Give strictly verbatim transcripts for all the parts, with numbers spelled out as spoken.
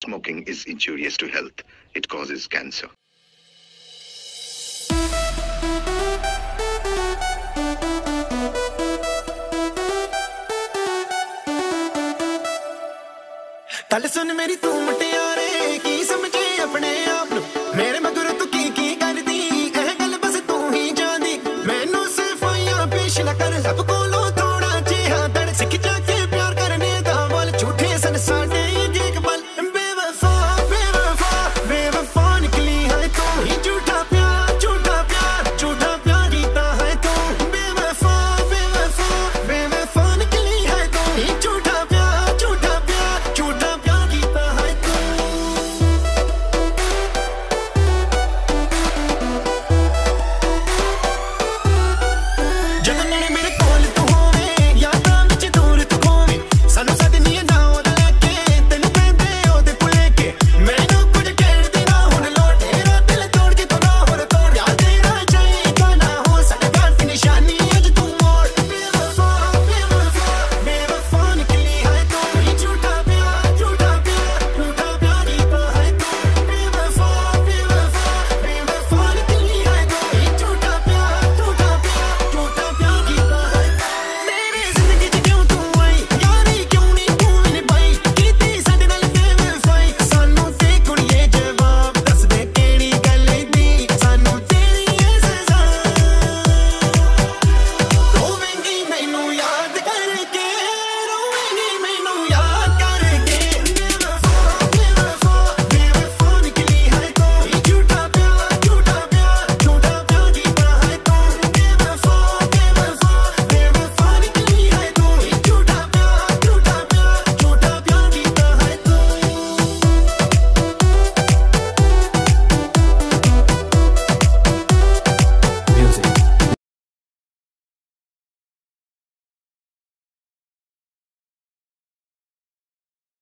Smoking is injurious to health. It causes cancer. कल सुन मेरी तू मुटियारे की समझे अपने आप नु मेरे मगर तू की की कर दी एह गल बस तू ही जानी मैनू सिफाइयां पेश न कर सब कोलों थोड़ा जिहा दड़ सिख जाके प्यार करने दा बोल झूठे सन साडे एक पल बेवफा बेवफा बेवफा निकली है तू ही झूठा प्यार झूठा प्यार झूठा प्यार कीता है तू बेवफा बेवफा बेवफा निकली है तू ही झूठा प्यार झूठा प्यार झूठा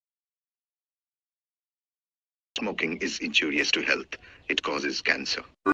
Smoking is injurious to health. It causes cancer.